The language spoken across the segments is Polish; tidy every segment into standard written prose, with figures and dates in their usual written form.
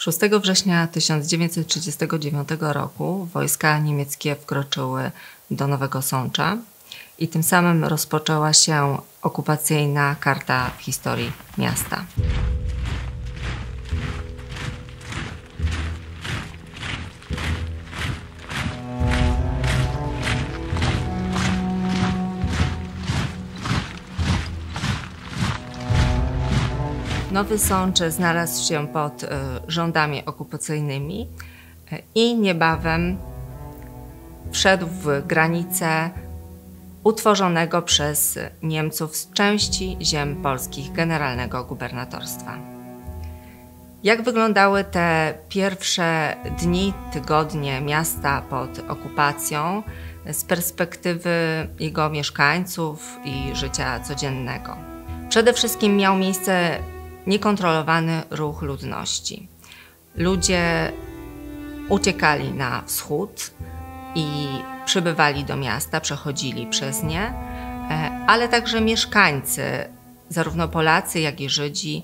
6 września 1939 roku wojska niemieckie wkroczyły do Nowego Sącza i tym samym rozpoczęła się okupacyjna karta w historii miasta. Nowy Sącz znalazł się pod rządami okupacyjnymi i niebawem wszedł w granice utworzonego przez Niemców z części ziem polskich Generalnego Gubernatorstwa. Jak wyglądały te pierwsze dni, tygodnie miasta pod okupacją z perspektywy jego mieszkańców i życia codziennego? Przede wszystkim miał miejsce niekontrolowany ruch ludności. Ludzie uciekali na wschód i przybywali do miasta, przechodzili przez nie, ale także mieszkańcy, zarówno Polacy, jak i Żydzi,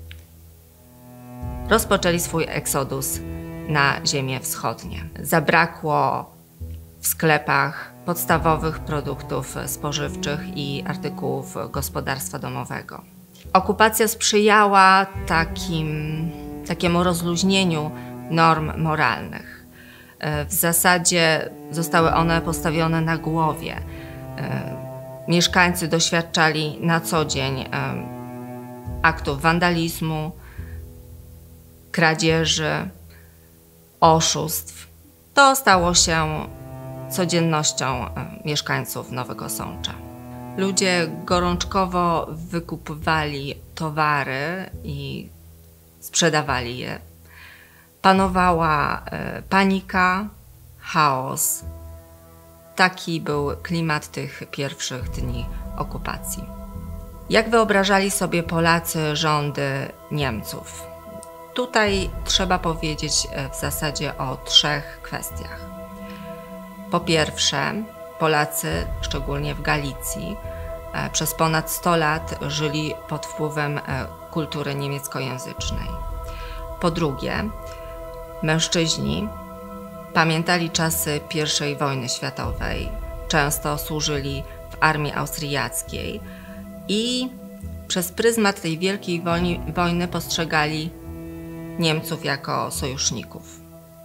rozpoczęli swój eksodus na ziemie wschodnie. Zabrakło w sklepach podstawowych produktów spożywczych i artykułów gospodarstwa domowego. Okupacja sprzyjała takiemu rozluźnieniu norm moralnych. W zasadzie zostały one postawione na głowie. Mieszkańcy doświadczali na co dzień aktów wandalizmu, kradzieży, oszustw. To stało się codziennością mieszkańców Nowego Sącza. Ludzie gorączkowo wykupywali towary i sprzedawali je. Panowała panika, chaos. Taki był klimat tych pierwszych dni okupacji. Jak wyobrażali sobie Polacy rządy Niemców? Tutaj trzeba powiedzieć w zasadzie o 3 kwestiach. Po pierwsze, Polacy, szczególnie w Galicji, przez ponad 100 lat żyli pod wpływem kultury niemieckojęzycznej. Po drugie, mężczyźni pamiętali czasy I wojny światowej, często służyli w armii austriackiej i przez pryzmat tej wielkiej wojny postrzegali Niemców jako sojuszników.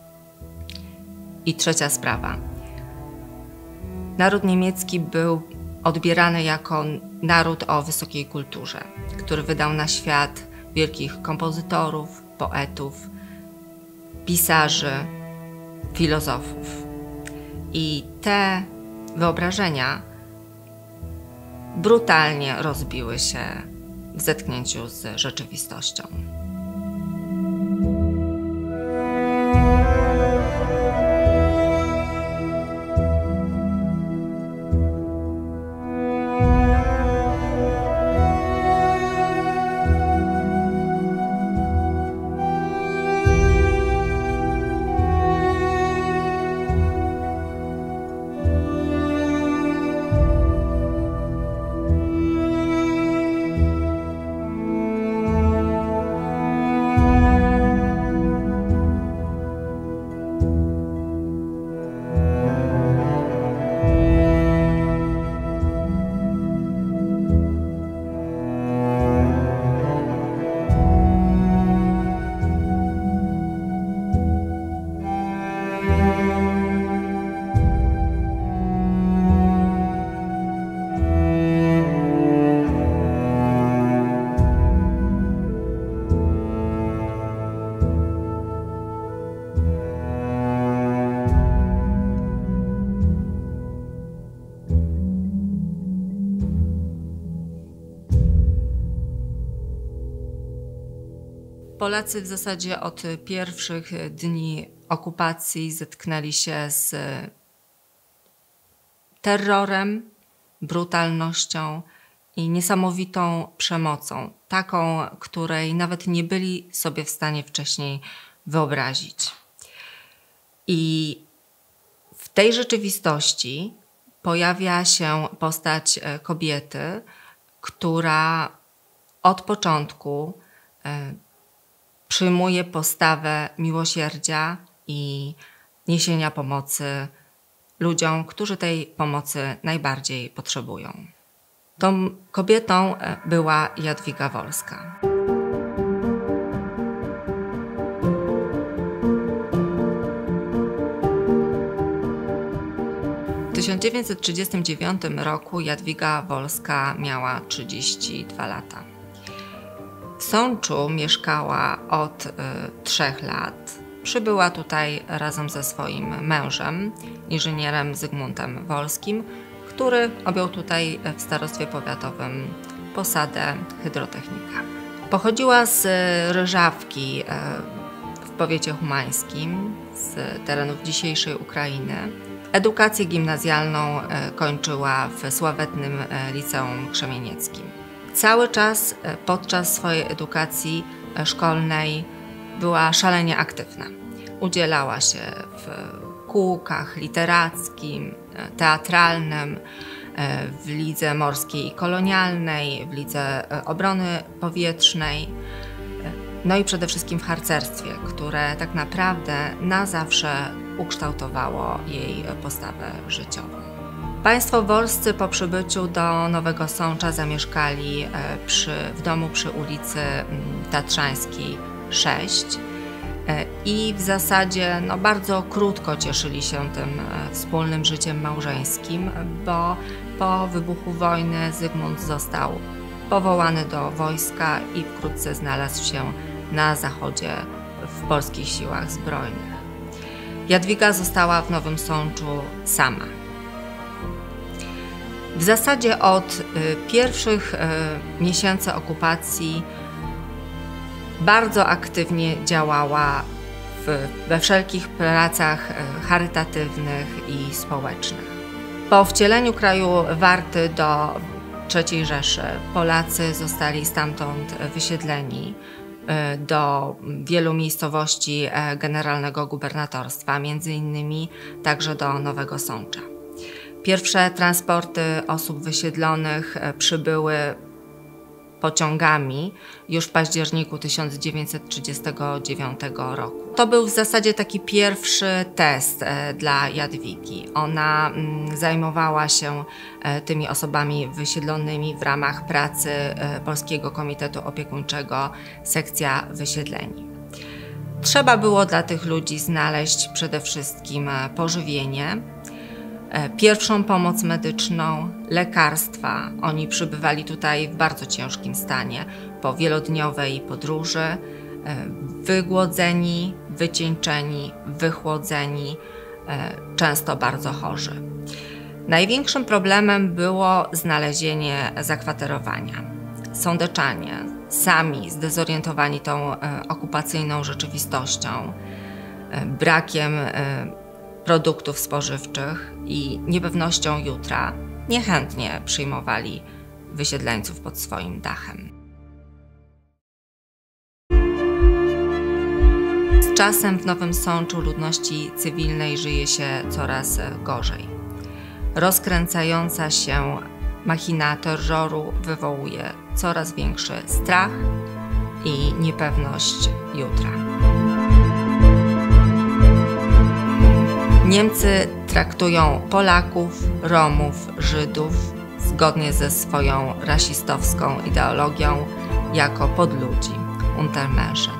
I trzecia sprawa. Naród niemiecki był odbierany jako naród o wysokiej kulturze, który wydał na świat wielkich kompozytorów, poetów, pisarzy, filozofów. I te wyobrażenia brutalnie rozbiły się w zetknięciu z rzeczywistością. Polacy w zasadzie od pierwszych dni okupacji zetknęli się z terrorem, brutalnością i niesamowitą przemocą, taką, której nawet nie byli sobie w stanie wcześniej wyobrazić. I w tej rzeczywistości pojawia się postać kobiety, która od początku przyjmuje postawę miłosierdzia i niesienia pomocy ludziom, którzy tej pomocy najbardziej potrzebują. Tą kobietą była Jadwiga Wolska. W 1939 roku Jadwiga Wolska miała 32 lata. W Sączu mieszkała od 3 lat. Przybyła tutaj razem ze swoim mężem, inżynierem Zygmuntem Wolskim, który objął tutaj w starostwie powiatowym posadę hydrotechnika. Pochodziła z Ryżawki w powiecie humańskim, z terenów dzisiejszej Ukrainy. Edukację gimnazjalną kończyła w sławetnym Liceum Krzemienieckim. Cały czas podczas swojej edukacji szkolnej była szalenie aktywna. Udzielała się w kółkach literackim, teatralnym, w Lidze Morskiej i Kolonialnej, w Lidze Obrony Powietrznej, no i przede wszystkim w harcerstwie, które tak naprawdę na zawsze ukształtowało jej postawę życiową. Państwo wolscy po przybyciu do Nowego Sącza zamieszkali w domu przy ulicy Tatrzańskiej 6 i w zasadzie bardzo krótko cieszyli się tym wspólnym życiem małżeńskim, bo po wybuchu wojny Zygmunt został powołany do wojska i wkrótce znalazł się na zachodzie w polskich siłach zbrojnych. Jadwiga została w Nowym Sączu sama. W zasadzie od pierwszych miesięcy okupacji bardzo aktywnie działała we wszelkich pracach charytatywnych i społecznych. Po wcieleniu kraju Warty do III Rzeszy Polacy zostali stamtąd wysiedleni do wielu miejscowości generalnego gubernatorstwa, między innymi także do Nowego Sącza. Pierwsze transporty osób wysiedlonych przybyły pociągami już w październiku 1939 roku. To był w zasadzie taki pierwszy test dla Jadwigi. Ona zajmowała się tymi osobami wysiedlonymi w ramach pracy Polskiego Komitetu Opiekuńczego Sekcja Wysiedleni. Trzeba było dla tych ludzi znaleźć przede wszystkim pożywienie, pierwszą pomoc medyczną, lekarstwa. Oni przybywali tutaj w bardzo ciężkim stanie po wielodniowej podróży, wygłodzeni, wycieńczeni, wychłodzeni, często bardzo chorzy. Największym problemem było znalezienie zakwaterowania. Sądeczanie, sami zdezorientowani tą okupacyjną rzeczywistością, brakiem produktów spożywczych i niepewnością jutra, niechętnie przyjmowali wysiedleńców pod swoim dachem. Z czasem w Nowym Sączu ludności cywilnej żyje się coraz gorzej. Rozkręcająca się machina terroru wywołuje coraz większy strach i niepewność jutra. Niemcy traktują Polaków, Romów, Żydów zgodnie ze swoją rasistowską ideologią jako podludzi, Untermenschen.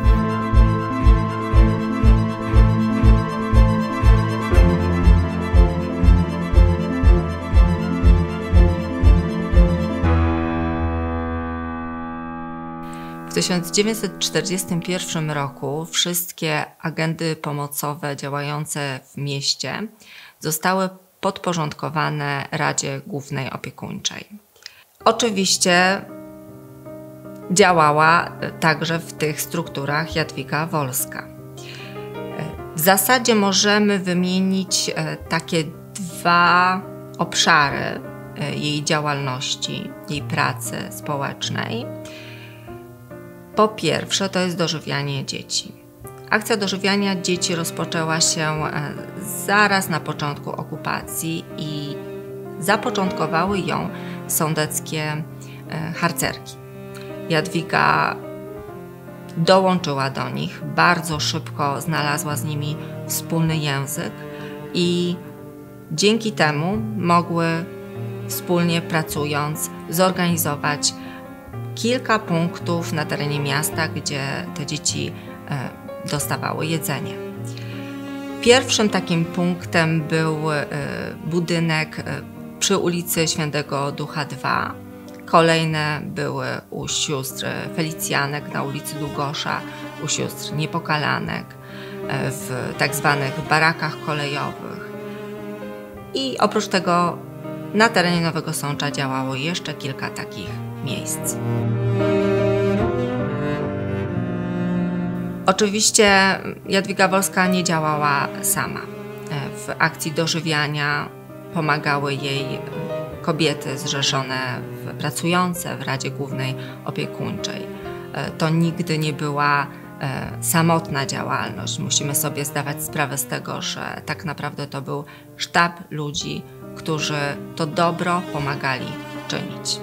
W 1941 roku wszystkie agendy pomocowe działające w mieście zostały podporządkowane Radzie Głównej Opiekuńczej. Oczywiście działała także w tych strukturach Jadwiga Wolska. W zasadzie możemy wymienić takie dwa obszary jej działalności, jej pracy społecznej. Po pierwsze, to jest dożywianie dzieci. Akcja dożywiania dzieci rozpoczęła się zaraz na początku okupacji i zapoczątkowały ją sądeckie harcerki. Jadwiga dołączyła do nich, bardzo szybko znalazła z nimi wspólny język i dzięki temu mogły wspólnie pracując zorganizować kilka punktów na terenie miasta, gdzie te dzieci dostawały jedzenie. Pierwszym takim punktem był budynek przy ulicy Świętego Ducha 2. Kolejne były u sióstr Felicjanek na ulicy Długosza, u sióstr Niepokalanek, w tak zwanych barakach kolejowych. I oprócz tego na terenie Nowego Sącza działało jeszcze kilka takich miejsc. Oczywiście Jadwiga Wolska nie działała sama. W akcji dożywiania pomagały jej kobiety zrzeszone, pracujące w Radzie Głównej Opiekuńczej. To nigdy nie była samotna działalność. Musimy sobie zdawać sprawę z tego, że tak naprawdę to był sztab ludzi, którzy to dobro pomagali czynić.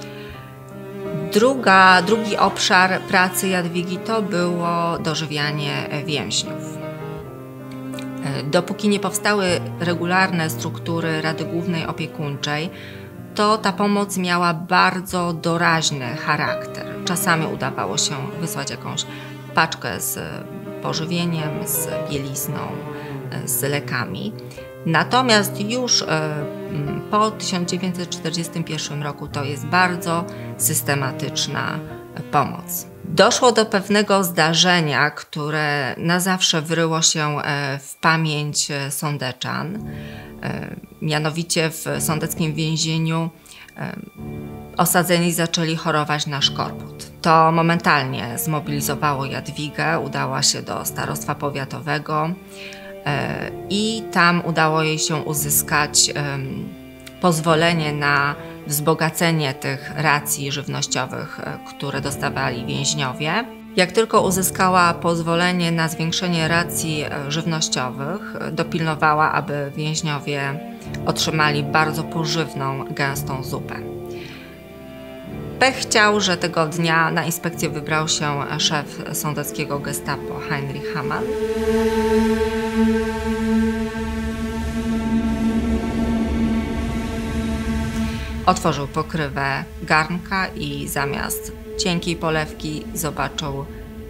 Drugi obszar pracy Jadwigi to było dożywianie więźniów. Dopóki nie powstały regularne struktury Rady Głównej Opiekuńczej, to ta pomoc miała bardzo doraźny charakter. Czasami udawało się wysłać jakąś paczkę z pożywieniem, z bielizną, z lekami. Natomiast już po 1941 roku to jest bardzo systematyczna pomoc. Doszło do pewnego zdarzenia, które na zawsze wryło się w pamięć sądeczan. Mianowicie w sądeckim więzieniu osadzeni zaczęli chorować na szkorput. To momentalnie zmobilizowało Jadwigę, udała się do starostwa powiatowego i tam udało jej się uzyskać pozwolenie na wzbogacenie tych racji żywnościowych, które dostawali więźniowie. Jak tylko uzyskała pozwolenie na zwiększenie racji żywnościowych, dopilnowała, aby więźniowie otrzymali bardzo pożywną, gęstą zupę. Pech chciał, że tego dnia na inspekcję wybrał się szef sądeckiego gestapo Heinrich Hamann. Otworzył pokrywę garnka i zamiast cienkiej polewki zobaczył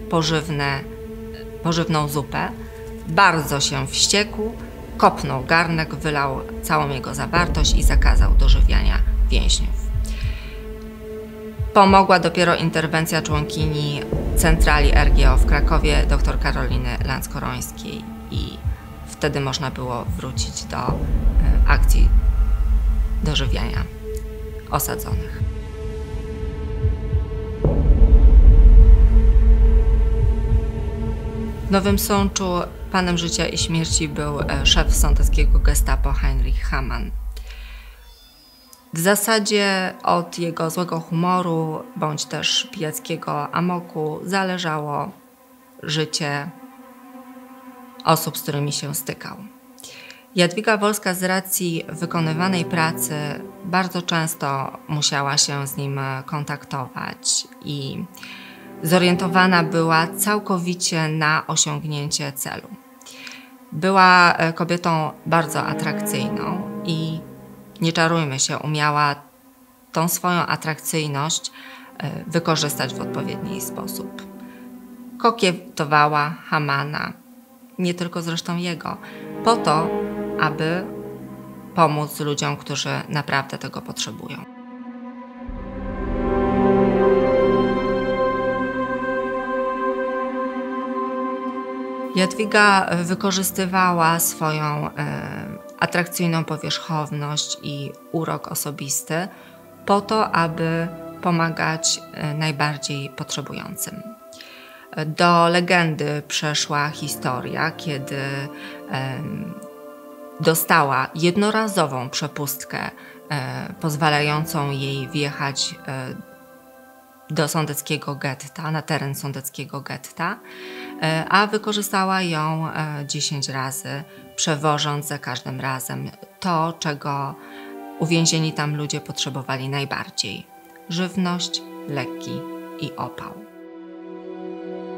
pożywną zupę. Bardzo się wściekł, kopnął garnek, wylał całą jego zawartość i zakazał dożywiania więźniów. Pomogła dopiero interwencja członkini centrali RGO w Krakowie, dr Karoliny Lanckorońskiej, i wtedy można było wrócić do akcji dożywiania osadzonych. W Nowym Sączu panem życia i śmierci był szef sądeckiego gestapo Heinrich Hamann. W zasadzie od jego złego humoru bądź też pijackiego amoku zależało życie osób, z którymi się stykał. Jadwiga Wolska z racji wykonywanej pracy bardzo często musiała się z nim kontaktować i zorientowana była całkowicie na osiągnięcie celu. Była kobietą bardzo atrakcyjną i nie czarujmy się, umiała tą swoją atrakcyjność wykorzystać w odpowiedni sposób. Kokietowała Hamanna, nie tylko zresztą jego, po to, aby pomóc ludziom, którzy naprawdę tego potrzebują. Jadwiga wykorzystywała swoją atrakcyjną powierzchowność i urok osobisty po to, aby pomagać najbardziej potrzebującym. Do legendy przeszła historia, kiedy dostała jednorazową przepustkę pozwalającą jej wjechać do sądeckiego getta, na teren sądeckiego getta, a wykorzystała ją 10 razy, przewożąc za każdym razem to, czego uwięzieni tam ludzie potrzebowali najbardziej: żywność, leki i opał.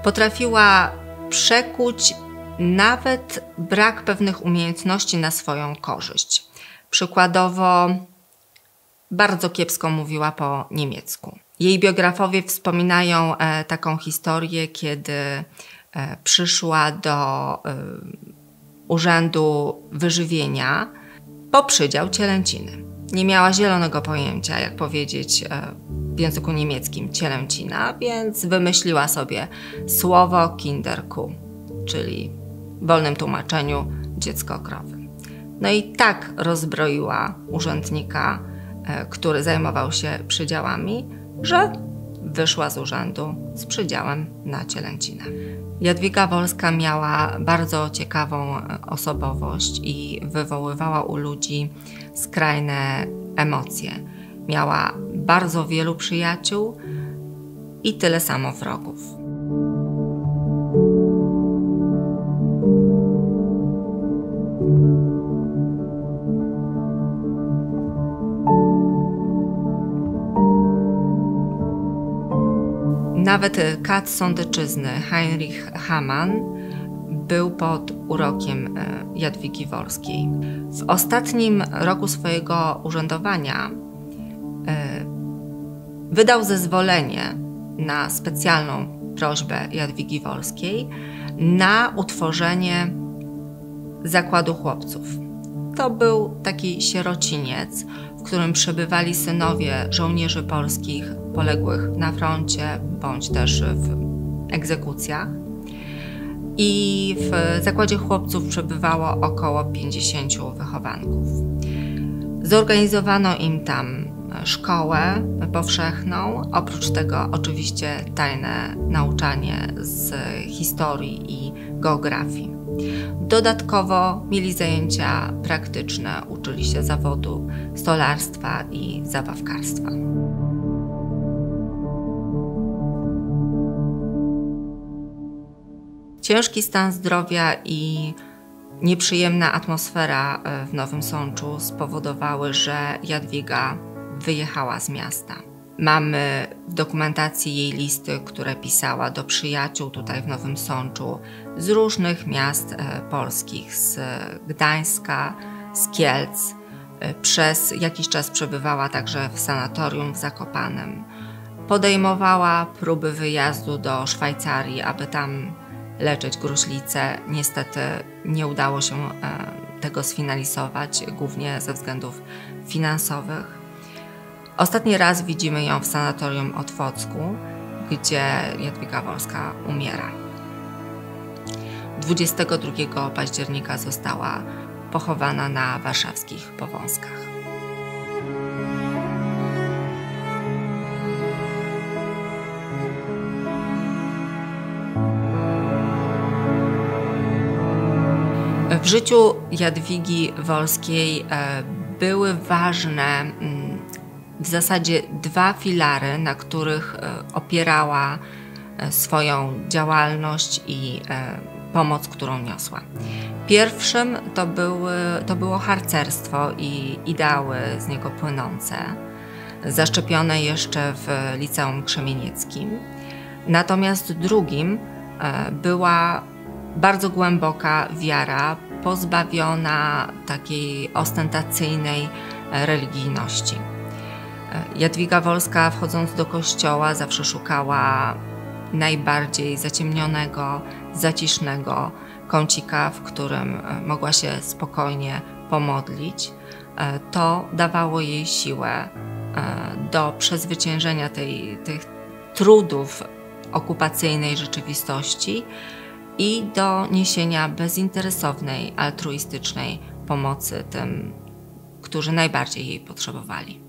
Potrafiła przekuć nawet brak pewnych umiejętności na swoją korzyść. Przykładowo bardzo kiepsko mówiła po niemiecku. Jej biografowie wspominają taką historię, kiedy przyszła do Urzędu Wyżywienia po przydział cielęciny. Nie miała zielonego pojęcia, jak powiedzieć w języku niemieckim cielęcina, więc wymyśliła sobie słowo Kinderkuh, czyli w wolnym tłumaczeniu dziecko krowy. No i tak rozbroiła urzędnika, który zajmował się przydziałami, że wyszła z urzędu z przydziałem na cielęcinę. Jadwiga Wolska miała bardzo ciekawą osobowość i wywoływała u ludzi skrajne emocje. Miała bardzo wielu przyjaciół i tyle samo wrogów. Nawet kat sądeczyzny Heinrich Hamann był pod urokiem Jadwigi Wolskiej. W ostatnim roku swojego urzędowania wydał zezwolenie na specjalną prośbę Jadwigi Wolskiej na utworzenie zakładu chłopców. To był taki sierociniec, w którym przebywali synowie żołnierzy polskich poległych na froncie bądź też w egzekucjach. I w zakładzie chłopców przebywało około 50 wychowanków. Zorganizowano im tam szkołę powszechną, oprócz tego oczywiście tajne nauczanie z historii i geografii. Dodatkowo mieli zajęcia praktyczne, uczyli się zawodu stolarstwa i zabawkarstwa. Ciężki stan zdrowia i nieprzyjemna atmosfera w Nowym Sączu spowodowały, że Jadwiga wyjechała z miasta. Mamy w dokumentacji jej listy, które pisała do przyjaciół tutaj w Nowym Sączu z różnych miast polskich, z Gdańska, z Kielc. Przez jakiś czas przebywała także w sanatorium w Zakopanem. Podejmowała próby wyjazdu do Szwajcarii, aby tam leczyć gruźlicę. Niestety nie udało się tego sfinalizować, głównie ze względów finansowych. Ostatni raz widzimy ją w sanatorium Otwocku, gdzie Jadwiga Wolska umiera. 22 października została pochowana na warszawskich Powązkach. W życiu Jadwigi Wolskiej były ważne w zasadzie dwa filary, na których opierała swoją działalność i pomoc, którą niosła. Pierwszym to było harcerstwo i ideały z niego płynące, zaszczepione jeszcze w Liceum Krzemienieckim. Natomiast drugim była bardzo głęboka wiara, pozbawiona takiej ostentacyjnej religijności. Jadwiga Wolska, wchodząc do kościoła, zawsze szukała najbardziej zaciemnionego, zacisznego kącika, w którym mogła się spokojnie pomodlić. To dawało jej siłę do przezwyciężenia tych trudów okupacyjnej rzeczywistości i do niesienia bezinteresownej, altruistycznej pomocy tym, którzy najbardziej jej potrzebowali.